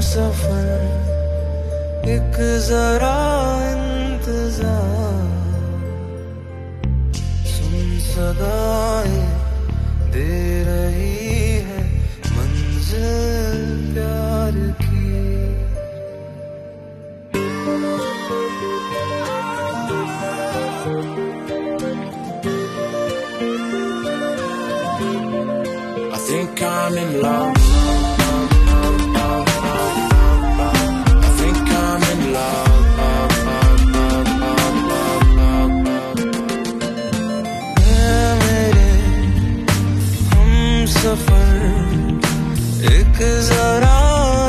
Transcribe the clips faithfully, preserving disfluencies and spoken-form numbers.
सफर एक जरा इंतजार, सुन सदाएं दे रही है मंजिल प्यार की। I think I'm in love. I think I'm in love. है मेरे हम सफर एक जरा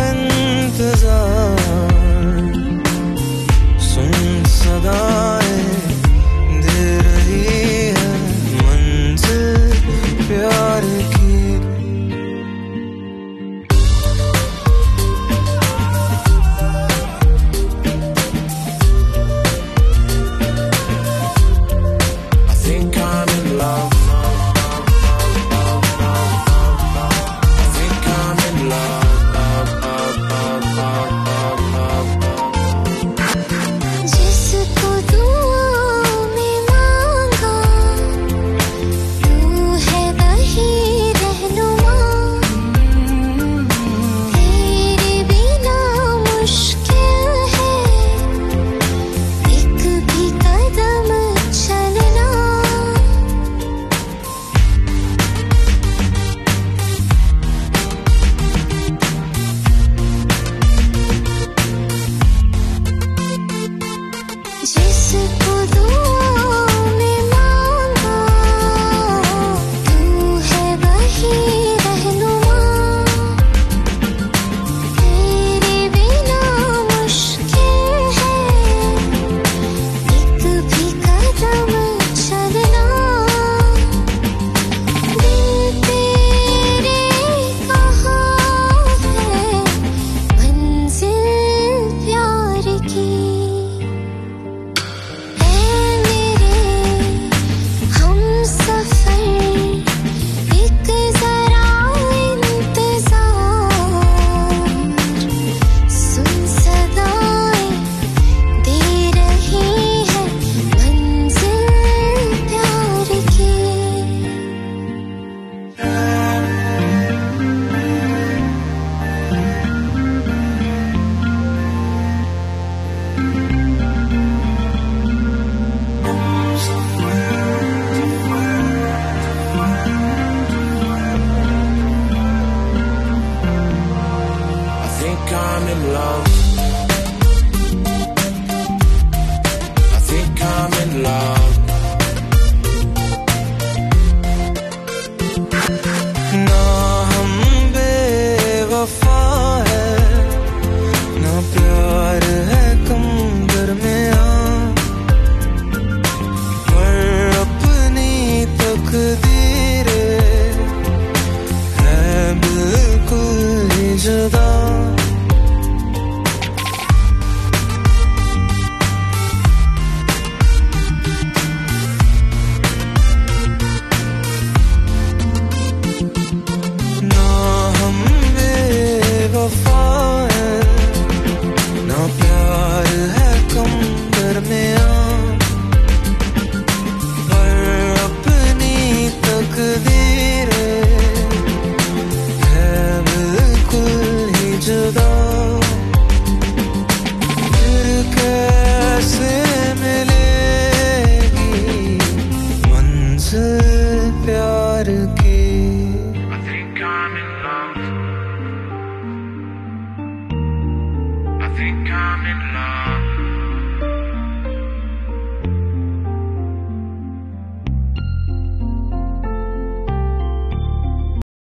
इंतजार, सुन सदाएं दे रही है मंजिल प्यार की। I'm in love. I think I'm in love. ना हम बेवफा है, ना प्यार है कम दरमियां, पर अपनी तकदीरें है बिल्कुल ही जुदा।